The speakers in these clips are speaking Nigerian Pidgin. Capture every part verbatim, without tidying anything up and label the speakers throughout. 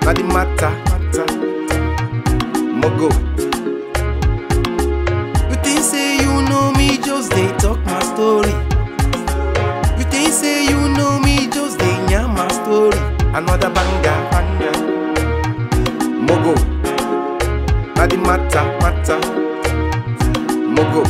Speaker 1: not the matter. Mogo. You think say you know me, just they talk my story. You think say you know me, just they hear my story. Another banger, banger. Mogo. Not the matter, matter. Mogo.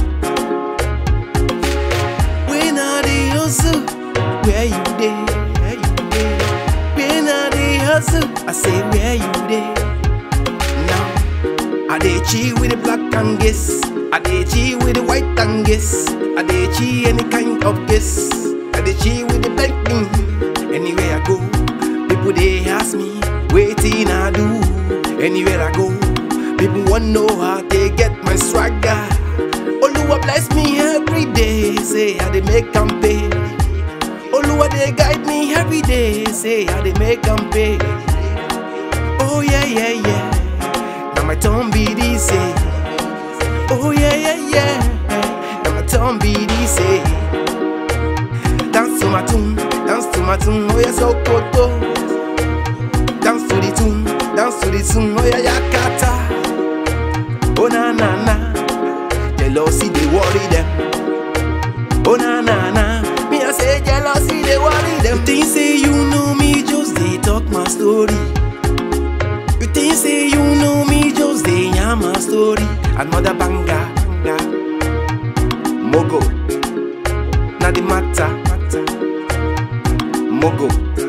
Speaker 1: When I dey hustle, where you dey? Where you dey? When I dey hustle, I say where you dey? Now I dey chill with the black Angus, I dey chill with the white Angus, I dey chill any kind of guess, I dey chill with the banking. Anywhere I go, people they ask me, waiting I do. Anywhere I go, people want know how they get my swagger. Oluwa bless me every day, say how they make them pay. Oluwa they guide me every day, say how they make them pay. Oh yeah, yeah, yeah. Now my tongue be this, say. Oh yeah, yeah, yeah. Now my tongue be this, say. Dance to my tune, dance to my tune, oh yeah, so koto. Dance to the tune, dance to the tune, oh yeah, yakata. Oh na na na. Jealousy they worry them. Oh na na na. Me I say jealousy they worry them. You think say you know me, just they talk my story. You think say you know me, just they hear my story. Another banger, banger. Mogo. Na the matter, matter. Mogo.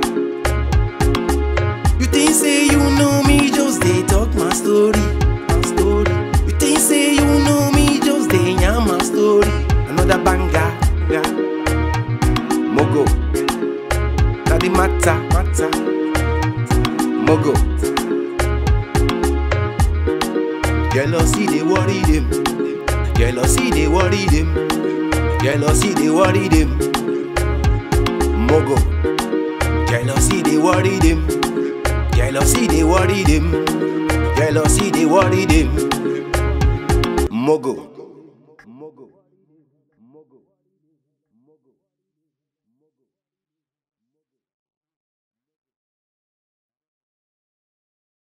Speaker 1: You think say you know me, just they talk my story, my story. You think say you know me, just they hear my story. Another banger, banger. Mogo. Na the matter, matter. Mogo. Jealousy they worry them. Jealousy they worry them. Jealousy they worry them. Mogo. Jealousy they worry them. Jealousy they worry them. Jealousy they worry them. Mogo.